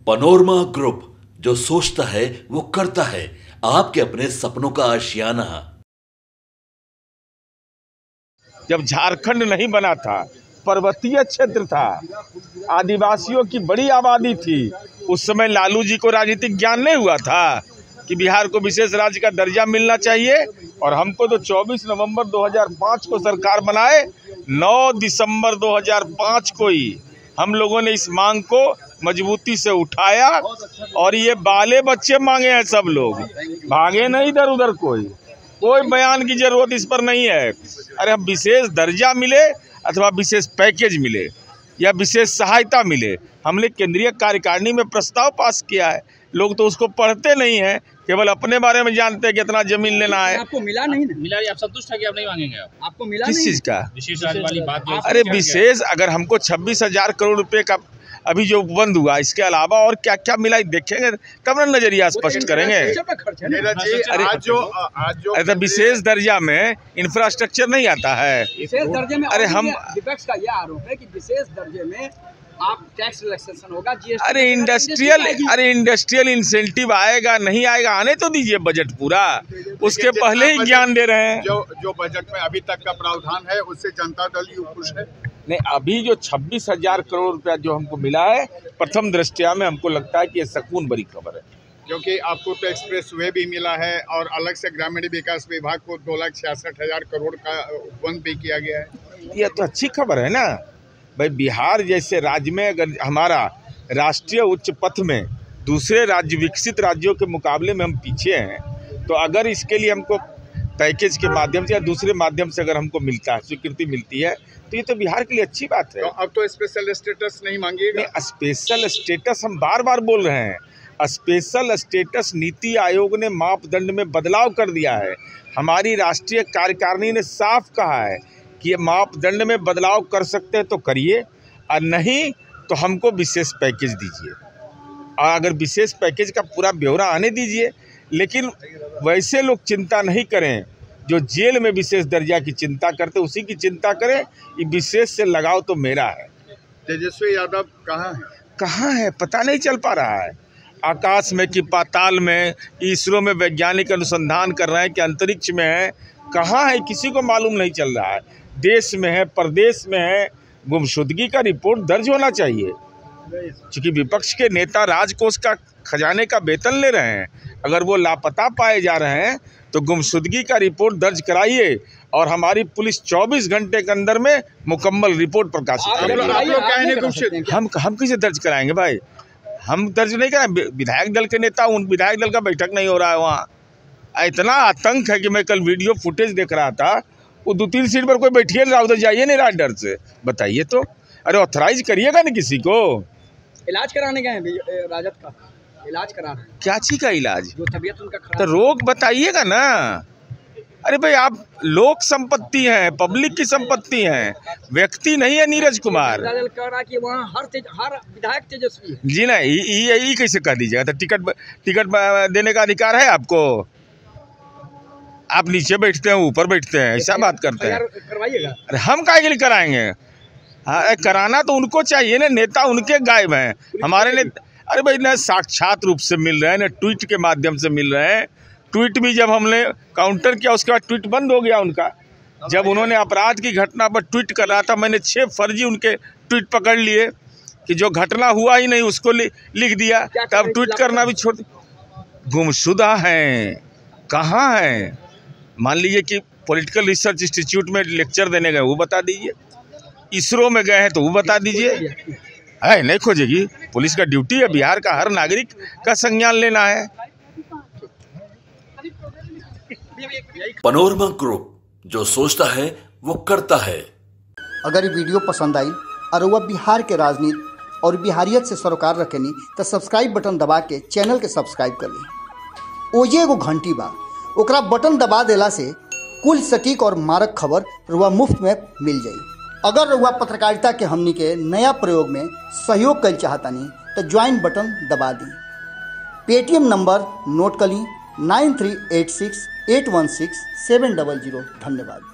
Panorama group, जो सोचता है वो करता है। आपके अपने सपनों का आशियाना। जब झारखंड नहीं बना था, पर्वतीय क्षेत्र था, आदिवासियों की बड़ी आबादी थी, उस समय लालू जी को राजनीतिक ज्ञान नहीं हुआ था कि बिहार को विशेष राज्य का दर्जा मिलना चाहिए। और हमको तो 24 नवंबर 2005 को सरकार बनाए, 9 दिसंबर 2005 को ही हम लोगों ने इस मांग को मजबूती से उठाया। और ये बाले बच्चे मांगे हैं, सब लोग भागे नहीं इधर उधर, कोई बयान की जरूरत इस पर नहीं है। अरे हम विशेष दर्जा मिले अथवा विशेष पैकेज मिले या विशेष सहायता मिले, हमने केंद्रीय कार्यकारिणी में प्रस्ताव पास किया है। लोग तो उसको पढ़ते नहीं हैं, केवल अपने बारे में जानते हैं कि इतना जमीन लेना है। आपको मिला नहीं ना? मिला, आप संतुष्ट है कि आप नहीं मांगेंगे? आपको मिला किस चीज का विशेष राज्य वाली बात? अरे विशेष, अगर हमको 26,000 करोड़ रुपए का अभी जो बंद हुआ, इसके अलावा और क्या क्या मिला देखेंगे तब ना नजरिया स्पष्ट करेंगे। अरे विशेष दर्जा में इंफ्रास्ट्रक्चर नहीं आता है। विशेष दर्जे में अरे हम विपक्ष का यह आरोप है कि विशेष दर्जे में आप टैक्स रिलैक्सेशन होगा, जीएसटी। अरे इंडस्ट्रियल इंसेंटिव आएगा नहीं आएगा, आने तो दीजिए बजट पूरा, उसके पहले ही ज्ञान दे रहे हैं। जो बजट में अभी तक का प्रावधान है उससे जनता दल ही खुश है। नहीं, अभी जो 26,000 करोड़ रुपया जो हमको मिला है, प्रथम दृष्टया में हमको लगता है कि ये सकून भरी खबर है, क्योंकि आपको तो एक्सप्रेस वे भी मिला है और अलग से ग्रामीण विकास विभाग को 2,66,000 करोड़ का बंद भी किया गया है। ये तो अच्छी खबर है ना भाई। बिहार जैसे राज्य में अगर हमारा राष्ट्रीय उच्च पथ में दूसरे राज्य, विकसित राज्यों के मुकाबले में हम पीछे हैं, तो अगर इसके लिए हमको पैकेज के माध्यम से या दूसरे माध्यम से अगर हमको मिलता है, स्वीकृति मिलती है, तो ये तो बिहार के लिए अच्छी बात है। तो अब तो स्पेशल स्टेटस नहीं मांगिएगा? स्पेशल स्टेटस हम बार बार बोल रहे हैं। स्पेशल स्टेटस नीति आयोग ने मापदंड में बदलाव कर दिया है। हमारी राष्ट्रीय कार्यकारिणी ने साफ कहा है कि ये मापदंड में बदलाव कर सकते हैं तो करिए, और नहीं तो हमको विशेष पैकेज दीजिए। और अगर विशेष पैकेज का पूरा ब्यौरा आने दीजिए, लेकिन वैसे लोग चिंता नहीं करें जो जेल में विशेष दर्जा की चिंता करते, उसी की चिंता करें। ये विशेष से लगाव तो मेरा है। तेजस्वी यादव कहाँ है? पता नहीं चल पा रहा है। आकाश में कि पाताल में, इसरो में वैज्ञानिक अनुसंधान कर रहे हैं कि अंतरिक्ष में है, कहाँ है किसी को मालूम नहीं चल रहा है। देश में है, प्रदेश में है, गुमशुदगी का रिपोर्ट दर्ज होना चाहिए। क्योंकि विपक्ष के नेता राजकोष का खजाने का वेतन ले रहे हैं, अगर वो लापता पाए जा रहे हैं तो गुमशुदगी का रिपोर्ट दर्ज कराइए और हमारी पुलिस 24 घंटे के अंदर में मुकम्मल रिपोर्ट प्रकाशित करेगी। हम किसे दर्ज कराएंगे भाई? हम दर्ज नहीं कराएंगे। विधायक दल के नेता, उन विधायक दल का बैठक नहीं हो रहा है वहाँ। इतना आतंक है कि मैं कल वीडियो फुटेज देख रहा था, वो 2-3 सीट पर कोई बैठिए नहीं, उधर जाइए नहीं रात डर से। बताइए तो, अरे ऑथराइज करिएगा ना किसी को। इलाज कराने गए हैं राजद का, इलाज करा रहे हैं। क्या चीज का इलाज? जो तबीयत उनका खराब। तो रोग बताइएगा ना। अरे भाई, आप लोक संपत्ति हैं, पब्लिक की संपत्ति हैं, व्यक्ति नहीं है नीरज कुमार। कह रहा कि वहाँ हर विधायक तेजस्वी है। जी ना, ये कैसे कह दीजिएगा? तो टिकट देने का अधिकार है आपको? आप नीचे बैठते हैं, ऊपर बैठते हैं, ऐसा बात करते हैं? करवाइएगा। अरे हम काहे के लिए कराएंगे? हाँ, कराना तो उनको चाहिए ना, नेता उनके गायब हैं, हमारे नेता। अरे भाई, ना साक्षात रूप से मिल रहे हैं, ना ट्वीट के माध्यम से मिल रहे हैं। ट्वीट भी जब हमने काउंटर किया, उसके बाद ट्वीट बंद हो गया उनका। जब उन्होंने अपराध की घटना पर ट्वीट कर रहा था, मैंने 6 फर्जी उनके ट्वीट पकड़ लिए कि जो घटना हुआ ही नहीं उसको लिख दिया, तब ट्वीट करना भी छोड़। गुमशुदा हैं, कहाँ हैं? मान लीजिए कि पॉलिटिकल रिसर्च इंस्टीट्यूट में लेक्चर देने गए, वो बता दीजिए। इसरो में गए हैं तो वो बता दीजिए। है नहीं खोजेगी, पुलिस का ड्यूटी है, बिहार का हर नागरिक का संज्ञान लेना है। पनोरमा ग्रुप, जो सोचता है वो करता है। अगर ये वीडियो पसंद आई और वह बिहार के राजनीति और बिहारियत से सरोकार रखेनी तो सब्सक्राइब बटन दबा के चैनल के सब्सक्राइब कर ली। ओजे एगो घंटी बा, ओकरा बटन दबा देला से कुल सटीक और मारक खबर रुआ मुफ्त में मिल जाई। अगर रुआ पत्रकारिता के हमनी के नया प्रयोग में सहयोग कर चाहतानी तो ज्वाइन बटन दबा दी। पेटीएम नंबर नोट कर ली 9386816700। धन्यवाद।